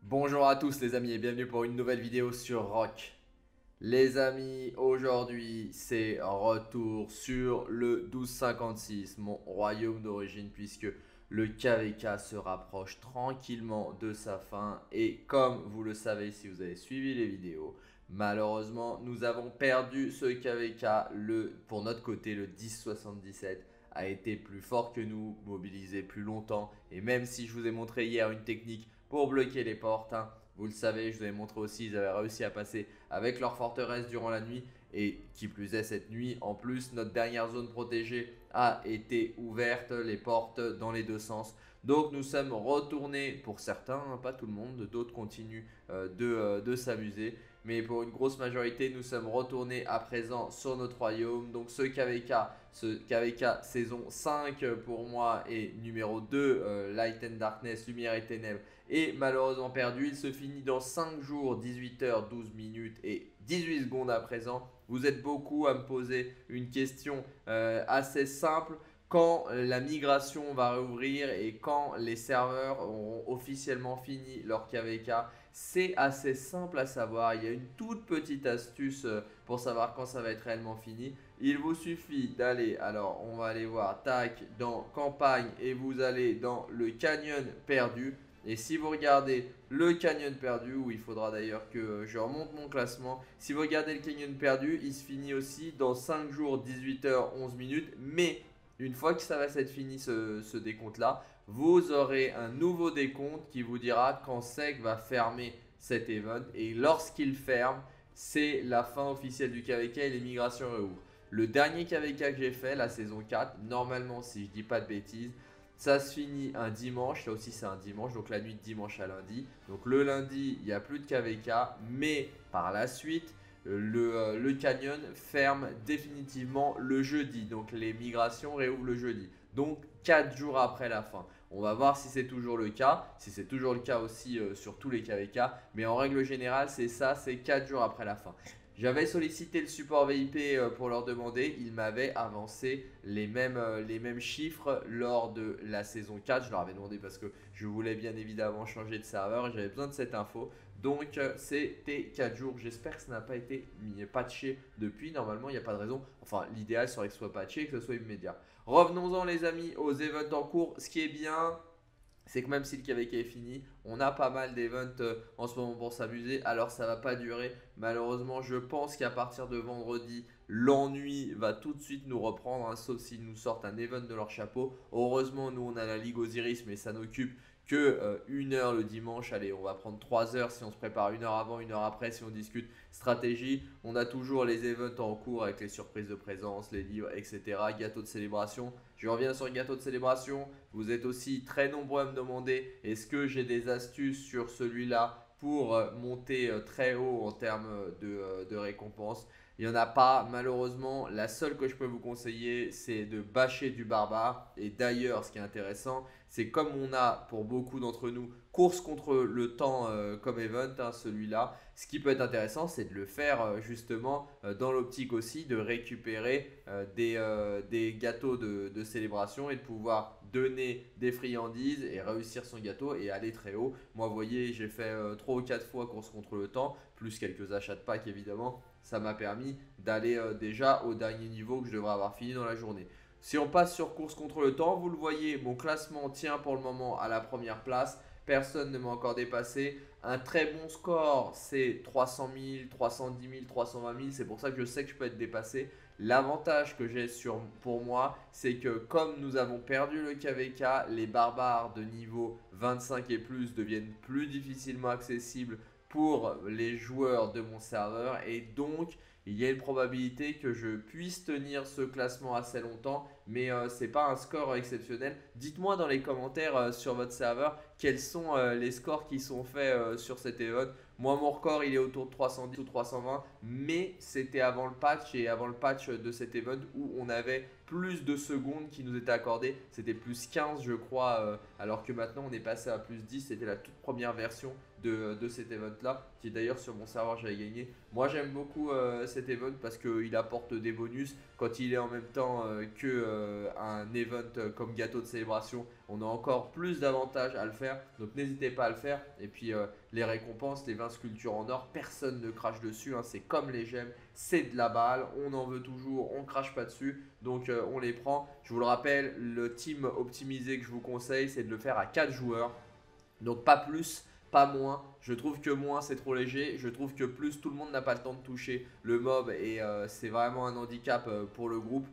Bonjour à tous les amis et bienvenue pour une nouvelle vidéo sur Rock. Les amis, aujourd'hui c'est retour sur le 1256, mon royaume d'origine, puisque le KVK se rapproche tranquillement de sa fin. Et comme vous le savez si vous avez suivi les vidéos, malheureusement nous avons perdu ce KVK. Pour notre côté, le 1077 a été plus fort que nous, mobilisé plus longtemps. Et même si je vous ai montré hier une technique pour bloquer les portes, hein, vous le savez, je vous ai montré aussi, ils avaient réussi à passer avec leur forteresse durant la nuit. Et qui plus est, cette nuit, en plus, notre dernière zone protégée a été ouverte, les portes dans les deux sens. Donc nous sommes retournés, pour certains, hein, pas tout le monde, d'autres continuent de s'amuser. Mais pour une grosse majorité, nous sommes retournés à présent sur notre royaume. Donc ce KVK saison 5 pour moi et numéro 2, Light and Darkness, Lumière et Ténèbres, est malheureusement perdu. Il se finit dans 5 jours, 18h, 12 minutes et 18 secondes à présent. Vous êtes beaucoup à me poser une question assez simple. Quand la migration va rouvrir et quand les serveurs auront officiellement fini leur KVK, c'est assez simple à savoir. Il y a une toute petite astuce pour savoir quand ça va être réellement fini. Il vous suffit d'aller, alors on va aller voir, tac, dans campagne et vous allez dans le canyon perdu. Et si vous regardez le canyon perdu, où il faudra d'ailleurs que je remonte mon classement, si vous regardez le canyon perdu, il se finit aussi dans 5 jours, 18h, 11 minutes. Mais une fois que ça va s'être fini ce décompte-là, vous aurez un nouveau décompte qui vous dira quand Sec va fermer cet event. Et lorsqu'il ferme, c'est la fin officielle du KVK et les migrations réouvrent. Le dernier KVK que j'ai fait, la saison 4, normalement, si je dis pas de bêtises, ça se finit un dimanche, là aussi c'est un dimanche, donc la nuit de dimanche à lundi. Donc le lundi, il n'y a plus de KVK, mais par la suite, le canyon ferme définitivement le jeudi. Donc les migrations réouvrent le jeudi. Donc 4 jours après la fin. On va voir si c'est toujours le cas, si c'est toujours le cas aussi sur tous les KVK. Mais en règle générale, c'est ça, c'est 4 jours après la fin. J'avais sollicité le support VIP pour leur demander, ils m'avaient avancé les mêmes chiffres lors de la saison 4. Je leur avais demandé parce que je voulais bien évidemment changer de serveur et j'avais besoin de cette info. Donc c'était 4 jours, j'espère que ça n'a pas été patché depuis, normalement il n'y a pas de raison. Enfin l'idéal serait que ce soit patché et que ce soit immédiat. Revenons-en les amis aux events en cours, ce qui est bien, c'est que même si le KVK est fini, on a pas mal d'events en ce moment pour s'amuser. Alors ça va pas durer. Malheureusement, je pense qu'à partir de vendredi, l'ennui va tout de suite nous reprendre, hein, sauf s'ils nous sortent un event de leur chapeau. Heureusement, nous on a la Ligue Osiris, mais ça n'occupe que 1 heure le dimanche. Allez, on va prendre 3 heures si on se prépare 1 heure avant, 1 heure après si on discute stratégie. On a toujours les events en cours avec les surprises de présence, les livres, etc. Gâteau de célébration. Je reviens sur le gâteau de célébration. Vous êtes aussi très nombreux à me demander est-ce que j'ai des astuces sur celui-là pour monter très haut en termes de récompenses. Il n'y en a pas, malheureusement. La seule que je peux vous conseiller, c'est de bâcher du barbare. Et d'ailleurs, ce qui est intéressant, c'est comme on a pour beaucoup d'entre nous course contre le temps comme event, hein, celui-là. Ce qui peut être intéressant, c'est de le faire justement dans l'optique aussi de récupérer des gâteaux de célébration et de pouvoir donner des friandises et réussir son gâteau et aller très haut. Moi, vous voyez, j'ai fait 3 ou 4 fois course contre le temps, plus quelques achats de packs évidemment. Ça m'a permis d'aller déjà au dernier niveau que je devrais avoir fini dans la journée. Si on passe sur course contre le temps, vous le voyez, mon classement tient pour le moment à la première place. Personne ne m'a encore dépassé. Un très bon score, c'est 300 000, 310 000, 320 000. C'est pour ça que je sais que je peux être dépassé. L'avantage que j'ai pour moi, c'est que comme nous avons perdu le KVK, les barbares de niveau 25 et plus deviennent plus difficilement accessibles pour les joueurs de mon serveur. Et donc, il y a une probabilité que je puisse tenir ce classement assez longtemps, mais ce n'est pas un score exceptionnel. Dites-moi dans les commentaires sur votre serveur quels sont les scores qui sont faits sur cet event. Moi, mon record, il est autour de 310 ou 320, mais c'était avant le patch et avant le patch de cet event où on avait plus de secondes qui nous étaient accordées. C'était plus 15, je crois, alors que maintenant on est passé à plus 10. C'était la toute première version de cet event là, qui est d'ailleurs sur mon serveur j'avais gagné. Moi j'aime beaucoup cet event parce qu'il apporte des bonus quand il est en même temps que un event comme gâteau de célébration. On a encore plus d'avantages à le faire, donc n'hésitez pas à le faire. Et puis les récompenses, les 20 sculptures en or, personne ne crache dessus, hein. C'est comme les gemmes, c'est de la balle, on en veut toujours, on crache pas dessus, donc on les prend. Je vous le rappelle, le team optimisé que je vous conseille, c'est de le faire à 4 joueurs. Donc pas plus, pas moins. Je trouve que moins c'est trop léger. Je trouve que plus, tout le monde n'a pas le temps de toucher le mob et c'est vraiment un handicap pour le groupe.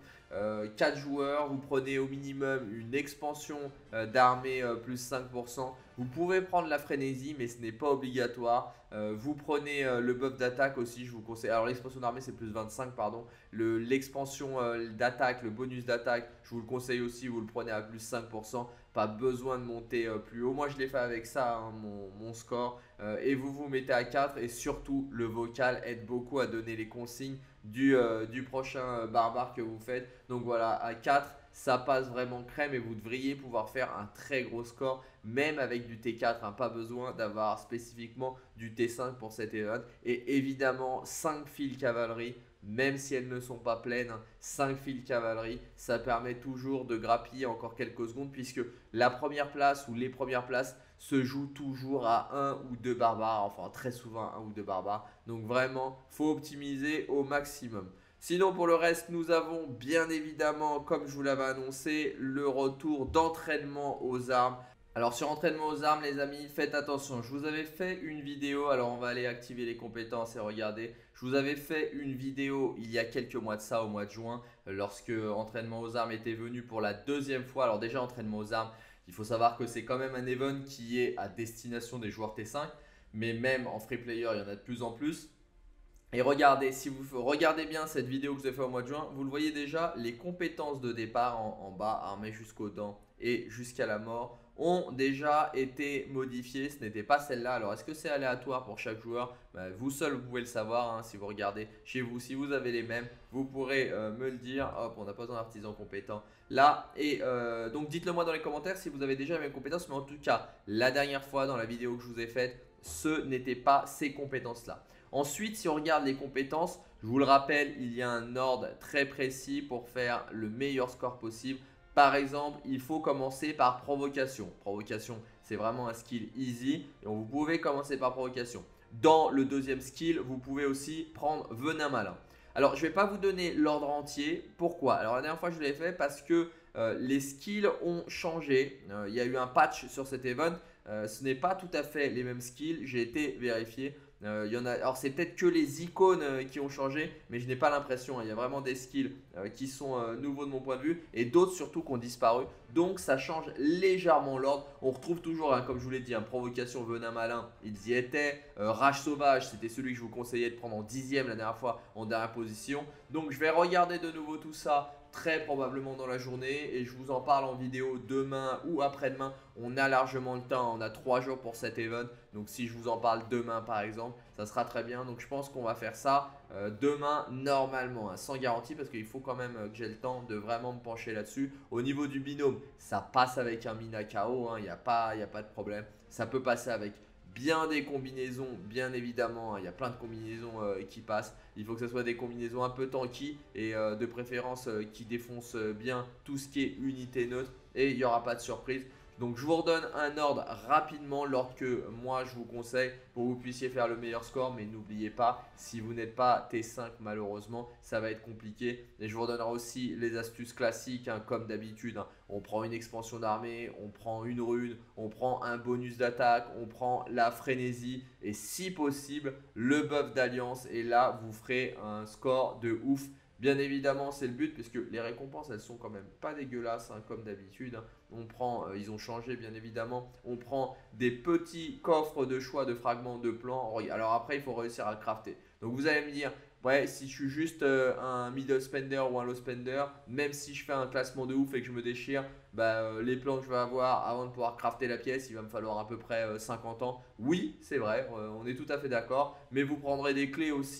4 joueurs, vous prenez au minimum une expansion d'armée plus 5%. Vous pouvez prendre la frénésie mais ce n'est pas obligatoire. Vous prenez le buff d'attaque aussi, je vous conseille. Alors l'expansion d'armée c'est plus 25 pardon. L'expansion d'attaque, le bonus d'attaque, je vous le conseille aussi, vous le prenez à plus 5%. Pas besoin de monter plus haut. Moi je l'ai fait avec ça, hein, mon score. Et vous vous mettez à 4 et surtout le vocal aide beaucoup à donner les consignes du prochain barbare que vous faites. Donc voilà, à 4 ça passe vraiment crème et vous devriez pouvoir faire un très gros score même avec du T4, hein. Pas besoin d'avoir spécifiquement du T5 pour cet event. Et évidemment 5 files cavalerie, même si elles ne sont pas pleines, 5 files cavalerie, ça permet toujours de grappiller encore quelques secondes puisque la première place ou les premières places se jouent toujours à 1 ou 2 barbares, enfin très souvent 1 ou 2 barbares. Donc vraiment, faut optimiser au maximum. Sinon pour le reste, nous avons bien évidemment, comme je vous l'avais annoncé, le retour d'entraînement aux armes. Alors sur entraînement aux armes les amis, faites attention, je vous avais fait une vidéo, alors on va aller activer les compétences et regarder. Je vous avais fait une vidéo il y a quelques mois de ça, au mois de juin, lorsque entraînement aux armes était venu pour la deuxième fois. Alors déjà entraînement aux armes, il faut savoir que c'est quand même un event qui est à destination des joueurs T5, mais même en free player il y en a de plus en plus. Et regardez, si vous regardez bien cette vidéo que je vous ai fait au mois de juin, vous le voyez déjà, les compétences de départ en bas, armées jusqu'aux dents et jusqu'à la mort, ont déjà été modifiées. Ce n'était pas celle-là. Alors, est-ce que c'est aléatoire pour chaque joueur? Vous seul, vous pouvez le savoir, hein, si vous regardez chez vous. Si vous avez les mêmes, vous pourrez me le dire. Hop, on n'a pas besoin d'artisan compétent là. Et donc, dites-le moi dans les commentaires si vous avez déjà les mêmes compétences. Mais en tout cas, la dernière fois dans la vidéo que je vous ai faite, ce n'était pas ces compétences-là. Ensuite, si on regarde les compétences, je vous le rappelle, il y a un ordre très précis pour faire le meilleur score possible. Par exemple, il faut commencer par provocation. Provocation, c'est vraiment un skill easy et vous pouvez commencer par provocation. Dans le deuxième skill, vous pouvez aussi prendre venin malin. Alors, je ne vais pas vous donner l'ordre entier. Pourquoi? Alors, la dernière fois, je l'ai fait parce que les skills ont changé. Il y a eu un patch sur cet event. Ce n'est pas tout à fait les mêmes skills. J'ai été vérifié. Alors c'est peut-être que les icônes qui ont changé, mais je n'ai pas l'impression, hein. Il y a vraiment des skills qui sont nouveaux de mon point de vue et d'autres surtout qui ont disparu. Donc ça change légèrement l'ordre. On retrouve toujours, hein, comme je vous l'ai dit, provocation, venin malin, ils y étaient. Rage sauvage, c'était celui que je vous conseillais de prendre en 10e la dernière fois, en dernière position. Donc je vais regarder de nouveau tout ça très probablement dans la journée et je vous en parle en vidéo demain ou après-demain. On a largement le temps, on a 3 jours pour cet event. Donc si je vous en parle demain par exemple, ça sera très bien. Donc je pense qu'on va faire ça demain normalement, hein, sans garantie parce qu'il faut quand même que j'ai le temps de vraiment me pencher là-dessus. Au niveau du binôme, ça passe avec un Mina KO, hein, il n'y a pas de problème. Ça peut passer avec bien des combinaisons, bien évidemment, hein, il y a plein de combinaisons qui passent. Il faut que ce soit des combinaisons un peu tanky et de préférence qui défoncent bien tout ce qui est unité neutre et il n'y aura pas de surprise. Donc je vous redonne un ordre rapidement, l'ordre que moi je vous conseille pour que vous puissiez faire le meilleur score. Mais n'oubliez pas, si vous n'êtes pas T5 malheureusement, ça va être compliqué. Et je vous redonnerai aussi les astuces classiques, hein, comme d'habitude, hein. On prend une expansion d'armée, on prend une rune, on prend un bonus d'attaque, on prend la frénésie et si possible le buff d'alliance. Et là vous ferez un score de ouf. Bien évidemment, c'est le but puisque les récompenses, elles sont quand même pas dégueulasses, hein, comme d'habitude, hein. On prend, ils ont changé bien évidemment, on prend des petits coffres de choix de fragments de plans. Alors après, il faut réussir à crafter. Donc vous allez me dire, ouais, si je suis juste un middle spender ou un low spender, même si je fais un classement de ouf et que je me déchire, les plans que je vais avoir avant de pouvoir crafter la pièce, il va me falloir à peu près 50 ans. Oui, c'est vrai, on est tout à fait d'accord, mais vous prendrez des clés aussi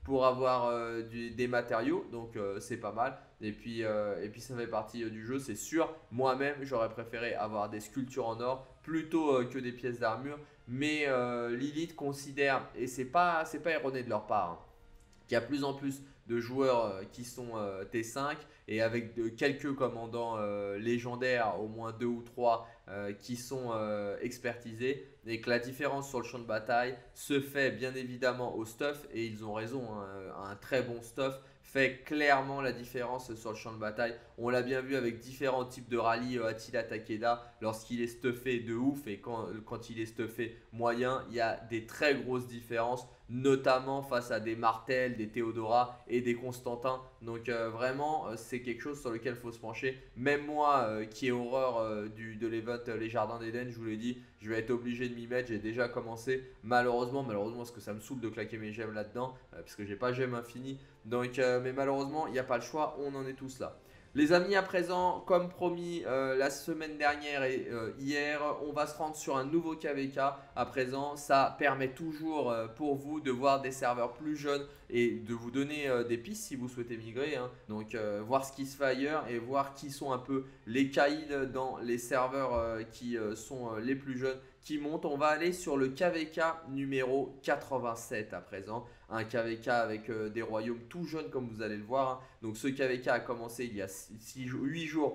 pour avoir des matériaux, donc c'est pas mal. Et puis ça fait partie du jeu, c'est sûr. Moi-même, j'aurais préféré avoir des sculptures en or plutôt que des pièces d'armure. Mais Lilith considère, et c'est pas erroné de leur part, hein, qu'il y a plus en plus de joueurs qui sont T5 et avec quelques commandants légendaires, au moins deux ou trois qui sont expertisés, et que la différence sur le champ de bataille se fait bien évidemment au stuff, et ils ont raison, hein, un très bon stuff fait clairement la différence sur le champ de bataille. On l'a bien vu avec différents types de rallyes Attila Takeda, lorsqu'il est stuffé de ouf et quand il est stuffé moyen, il y a des très grosses différences, notamment face à des Martel, des Théodora et des Constantin. Donc vraiment, c'est quelque chose sur lequel il faut se pencher. Même moi, qui ai horreur de l'event Les Jardins d'Éden, je vous l'ai dit, je vais être obligé de m'y mettre. J'ai déjà commencé, malheureusement, parce que ça me saoule de claquer mes gemmes là-dedans, parce que j'ai pas gemmes infinies. Donc, mais malheureusement, il n'y a pas le choix, on en est tous là. Les amis, à présent, comme promis la semaine dernière et hier, on va se rendre sur un nouveau KVK. À présent, ça permet toujours pour vous de voir des serveurs plus jeunes et de vous donner des pistes si vous souhaitez migrer, hein. Donc, voir ce qui se fait ailleurs et voir qui sont un peu les caïds dans les serveurs qui sont les plus jeunes qui montent. On va aller sur le KVK numéro 87 à présent. Un KVK avec des royaumes tout jeunes comme vous allez le voir, hein. Donc ce KVK a commencé il y a 8 jours,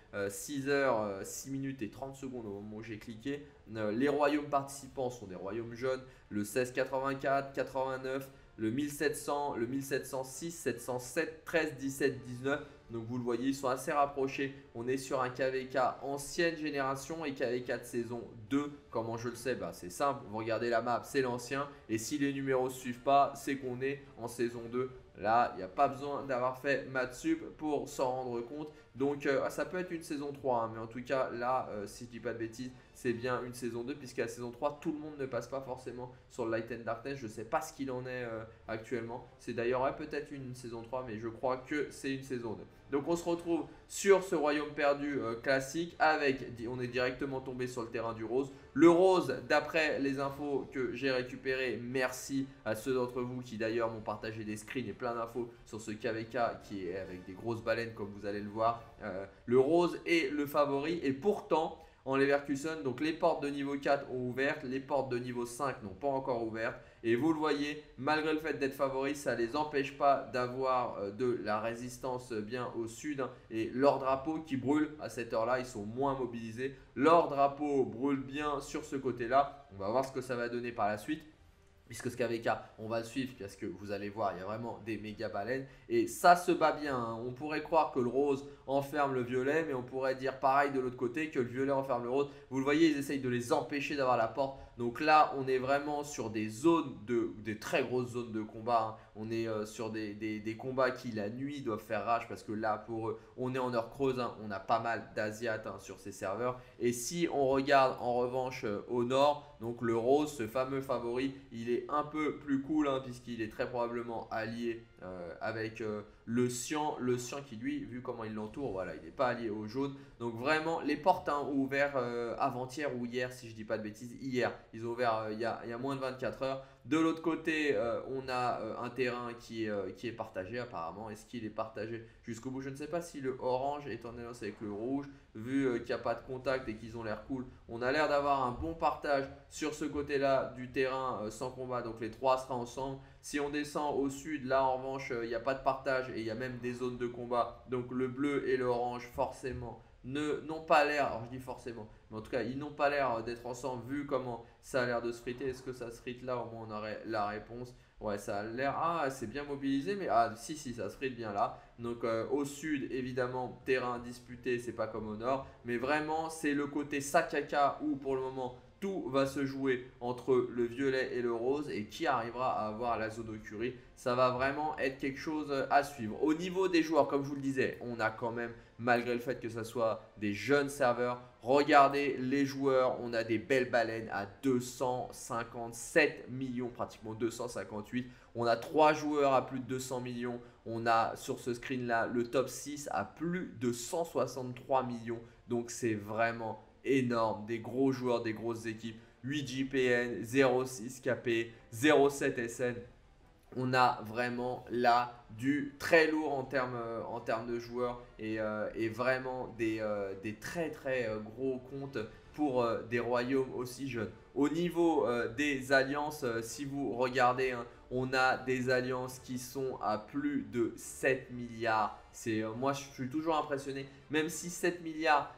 6 heures, 6 minutes et 30 secondes au moment où j'ai cliqué. Les royaumes participants sont des royaumes jeunes, le 1684, 89, le 1700, le 1706, 707, 13, 17, 19. Donc vous le voyez, ils sont assez rapprochés. On est sur un KVK ancienne génération et KVK de saison 2. Comment je le sais? C'est simple, vous regardez la map, c'est l'ancien. Et si les numéros ne suivent pas, c'est qu'on est en saison 2. Là, il n'y a pas besoin d'avoir fait Matsup pour s'en rendre compte. Donc ça peut être une saison 3, hein, mais en tout cas là, si je dis pas de bêtises, c'est bien une saison 2, puisqu'à la saison 3, tout le monde ne passe pas forcément sur le Light and Darkness. Je ne sais pas ce qu'il en est actuellement. C'est d'ailleurs peut-être une saison 3, mais je crois que c'est une saison 2. Donc on se retrouve sur ce royaume perdu classique on est directement tombé sur le terrain du rose. Le rose, d'après les infos que j'ai récupérées, merci à ceux d'entre vous qui d'ailleurs m'ont partagé des screens et plein d'infos sur ce KVK qui est avec des grosses baleines comme vous allez le voir. Le rose est le favori et pourtant en Leverkusen, donc les portes de niveau 4 ont ouvert, les portes de niveau 5 n'ont pas encore ouvert. Et vous le voyez, malgré le fait d'être favori, ça ne les empêche pas d'avoir de la résistance bien au sud, hein. Et leur drapeau qui brûle à cette heure-là, ils sont moins mobilisés. Leur drapeau brûle bien sur ce côté-là. On va voir ce que ça va donner par la suite. Puisque ce KVK, on va le suivre parce que vous allez voir, il y a vraiment des méga baleines. Et ça se bat bien, hein. On pourrait croire que le rose enferme le violet, mais on pourrait dire pareil de l'autre côté, que le violet enferme le rose. Vous le voyez, ils essayent de les empêcher d'avoir la porte. Donc là, on est vraiment sur des très grosses zones de combat, hein. On est sur des combats qui la nuit doivent faire rage parce que là, pour eux, on est en heure creuse, hein. On a pas mal d'Asiates, hein, sur ces serveurs. Et si on regarde en revanche au nord, donc le rose, ce fameux favori, il est un peu plus cool, hein, puisqu'il est très probablement allié avec le cyan qui lui, vu comment il l'entoure, voilà, il n'est pas allié au jaune. Donc vraiment, les portes, hein, ont ouvert avant-hier ou hier, si je dis pas de bêtises, hier. Ils ont ouvert il y a moins de 24 heures. De l'autre côté, on a un terrain qui est partagé apparemment. Est-ce qu'il est partagé jusqu'au bout? Je ne sais pas si le orange est en alliance avec le rouge. Vu qu'il n'y a pas de contact et qu'ils ont l'air cool, on a l'air d'avoir un bon partage sur ce côté-là du terrain sans combat. Donc les trois sera ensemble. Si on descend au sud, là en revanche, il n'y a pas de partage et il y a même des zones de combat. Donc le bleu et l'orange, forcément, n'ont pas l'air, alors je dis forcément, mais en tout cas, ils n'ont pas l'air d'être ensemble vu comment ça a l'air de se friter. Est-ce que ça se frite là? Au moins, on aurait la réponse. Ouais, ça a l'air. Ah, c'est bien mobilisé, mais ah, si, ça se frite bien là. Donc, au sud, évidemment, terrain disputé, c'est pas comme au nord. Mais vraiment, c'est le côté Sakaka où pour le moment, tout va se jouer entre le violet et le rose. Et qui arrivera à avoir la Zonocurie, ça va vraiment être quelque chose à suivre. Au niveau des joueurs, comme je vous le disais, on a quand même, malgré le fait que ce soit des jeunes serveurs, regardez les joueurs, on a des belles baleines à 257 millions, pratiquement 258. On a 3 joueurs à plus de 200 millions. On a sur ce screen là le top 6 à plus de 163 millions. Donc c'est vraiment énorme. Des gros joueurs, des grosses équipes. 8 JPN, 0,6 KP, 0,7 SN. on a vraiment là du très lourd en termes de joueurs et vraiment des très très gros comptes pour des royaumes aussi jeunes. Au niveau des alliances, si vous regardez, hein, on a des alliances qui sont à plus de 7 milliards. Moi, je suis toujours impressionné. Même si 7 milliards,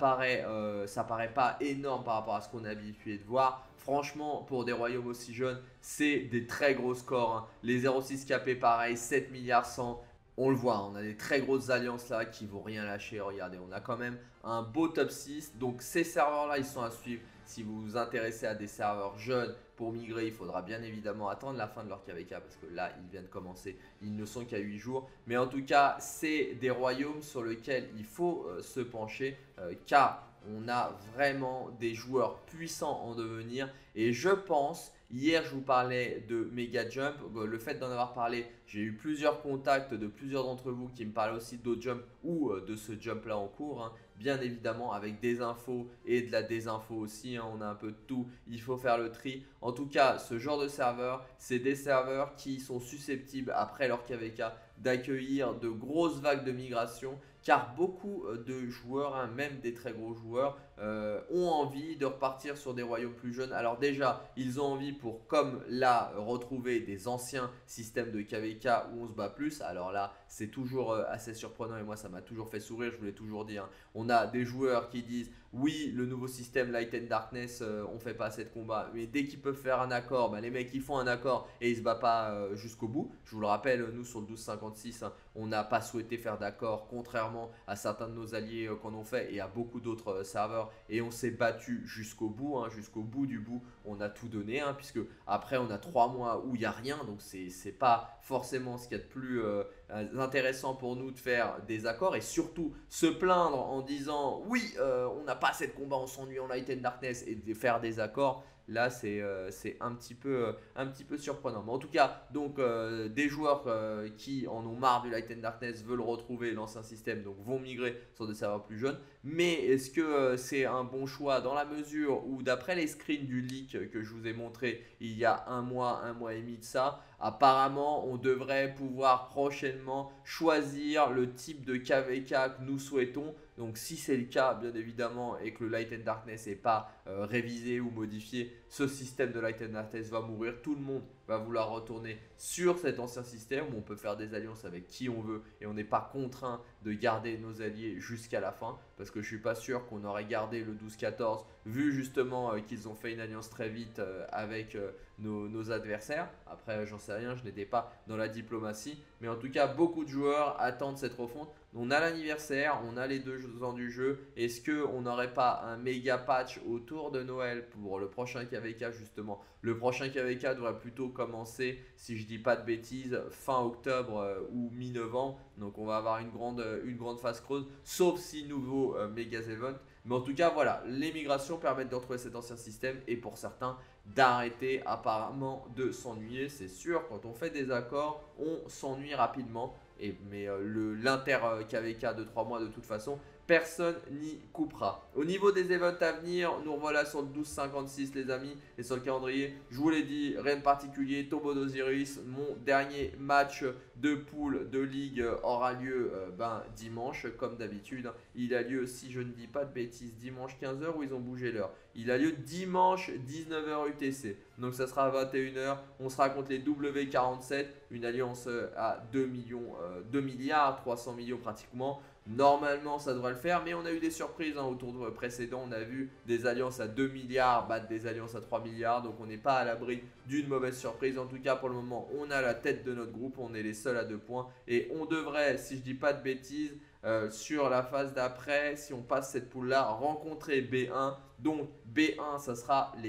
ça paraît pas énorme par rapport à ce qu'on est habitué de voir. Franchement, pour des royaumes aussi jeunes, c'est des très gros scores, hein. Les 0,6 KP, pareil, 7 milliards 100. On le voit, hein, on a des très grosses alliances là qui vont rien lâcher. Regardez, on a quand même un beau top 6. Donc ces serveurs-là, ils sont à suivre. Si vous vous intéressez à des serveurs jeunes pour migrer, il faudra bien évidemment attendre la fin de leur KVK parce que là, ils viennent de commencer. Ils ne sont qu'à 8 jours. Mais en tout cas, c'est des royaumes sur lesquels il faut se pencher car on a vraiment des joueurs puissants en devenir. Et je pense, hier je vous parlais de Mega Jump, le fait d'en avoir parlé, j'ai eu plusieurs contacts de plusieurs d'entre vous qui me parlaient aussi d'autres jumps ou de ce jump là en cours, hein. Bien évidemment avec des infos et de la désinfo aussi, hein, on a un peu de tout, il faut faire le tri. En tout cas, ce genre de serveur, c'est des serveurs qui sont susceptibles après leur KVK d'accueillir de grosses vagues de migration car beaucoup de joueurs, hein, même des très gros joueurs, ont envie de repartir sur des royaumes plus jeunes. Alors déjà, ils ont envie pour, comme là, retrouver des anciens systèmes de KVK où on se bat plus. Alors là, c'est toujours assez surprenant et moi, ça m'a toujours fait sourire, je vous l'ai toujours dit, hein. On a des joueurs qui disent, oui, le nouveau système Light and Darkness, on fait pas assez de combats. Mais dès qu'ils peuvent faire un accord, bah, les mecs, ils font un accord et ils se battent pas jusqu'au bout. Je vous le rappelle, nous, sur le 1256, hein, on n'a pas souhaité faire d'accord, contrairement à certains de nos alliés qu'on ont fait et à beaucoup d'autres serveurs. Et on s'est battu jusqu'au bout, hein, jusqu'au bout du bout. On a tout donné, hein, puisque après, on a 3 mois où il n'y a rien. Donc, c'est pas forcément ce qu'il y a de plus intéressant pour nous de faire des accords. Et surtout, se plaindre en disant oui, on n'a pas assez de combats, on s'ennuie en Light and Darkness et de faire des accords. Là, c'est un petit peu surprenant. Mais en tout cas, donc des joueurs qui en ont marre du Light and Darkness veulent retrouver l'ancien système, donc vont migrer sur des serveurs plus jeunes. Mais est-ce que c'est un bon choix dans la mesure où, d'après les screens du leak que je vous ai montré il y a un mois et demi de ça, apparemment, on devrait pouvoir prochainement choisir le type de KVK que nous souhaitons. Donc si c'est le cas, bien évidemment, et que le Light and Darkness n'est pas révisé ou modifié, ce système de Light and Darkness va mourir. Tout le monde va vouloir retourner sur cet ancien système où on peut faire des alliances avec qui on veut et on n'est pas contraint de garder nos alliés jusqu'à la fin. Parce que je suis pas sûr qu'on aurait gardé le 12-14 vu justement qu'ils ont fait une alliance très vite avec nos adversaires. Après, j'en sais rien, je n'étais pas dans la diplomatie. Mais en tout cas, beaucoup de joueurs attendent cette refonte. On a l'anniversaire, on a les 2 ans du jeu. Est-ce qu'on n'aurait pas un méga patch autour de Noël pour le prochain KVK justement? Le prochain KVK devrait plutôt commencer, si je dis pas de bêtises, fin octobre ou mi-novembre. Donc on va avoir une grande phase creuse, sauf si nouveau méga event. Mais en tout cas, voilà, les migrations permettent de retrouver cet ancien système et pour certains d'arrêter apparemment de s'ennuyer. C'est sûr, quand on fait des accords, on s'ennuie rapidement. Mais l'inter KVK de 3 mois de toute façon, personne n'y coupera. Au niveau des events à venir, nous revoilà sur le 12-56 les amis et sur le calendrier. Je vous l'ai dit, rien de particulier, Tombeau d'Osiris, mon dernier match de poule de ligue aura lieu dimanche comme d'habitude. Il a lieu, si je ne dis pas de bêtises, dimanche 15h où ils ont bougé l'heure. Il a lieu dimanche 19h UTC. Donc ça sera à 21h. On sera contre les W47, une alliance à 2 milliards, 300 millions pratiquement. Normalement, ça devrait le faire, mais on a eu des surprises au tour précédent. On a vu des alliances à 2 milliards battre des alliances à 3 milliards. Donc, on n'est pas à l'abri d'une mauvaise surprise. En tout cas, pour le moment, on a la tête de notre groupe. On est les seuls à 2 points. Et on devrait, si je dis pas de bêtises, sur la phase d'après, si on passe cette poule-là, rencontrer B1. Donc, B1, ça sera les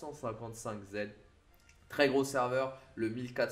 455Z. Très gros serveur, le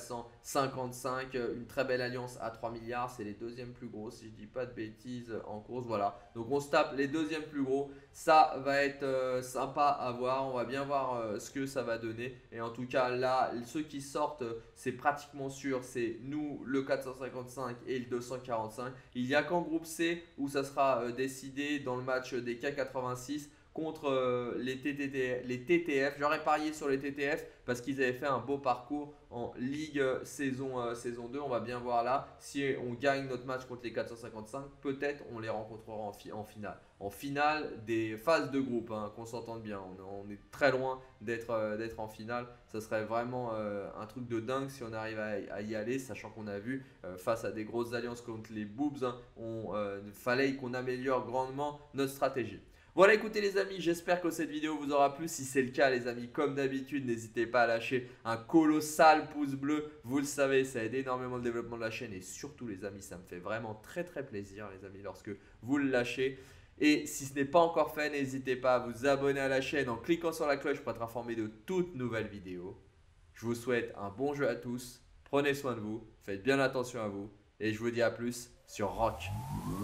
1455, une très belle alliance à 3 milliards, c'est les deuxièmes plus gros si je dis pas de bêtises en course, voilà. Donc on se tape les deuxièmes plus gros, ça va être sympa à voir, on va bien voir ce que ça va donner. Et en tout cas là, ceux qui sortent, c'est pratiquement sûr, c'est nous le 455 et le 245. Il n'y a qu'en groupe C où ça sera décidé dans le match des K86 contre les TTF. J'aurais parié sur les TTF parce qu'ils avaient fait un beau parcours en Ligue saison 2. On va bien voir là. Si on gagne notre match contre les 455, peut-être on les rencontrera en finale. En finale des phases de groupe, hein, qu'on s'entende bien. On est très loin d'être en finale. Ça serait vraiment un truc de dingue si on arrive à y aller, sachant qu'on a vu face à des grosses alliances contre les Boobs, hein, fallait qu'on améliore grandement notre stratégie. Voilà, écoutez les amis, j'espère que cette vidéo vous aura plu. Si c'est le cas les amis, comme d'habitude, n'hésitez pas à lâcher un colossal pouce bleu. Vous le savez, ça aide énormément le développement de la chaîne. Et surtout les amis, ça me fait vraiment très plaisir les amis lorsque vous le lâchez. Et si ce n'est pas encore fait, n'hésitez pas à vous abonner à la chaîne en cliquant sur la cloche pour être informé de toutes nouvelles vidéos. Je vous souhaite un bon jeu à tous. Prenez soin de vous, faites bien attention à vous. Et je vous dis à plus sur Rock.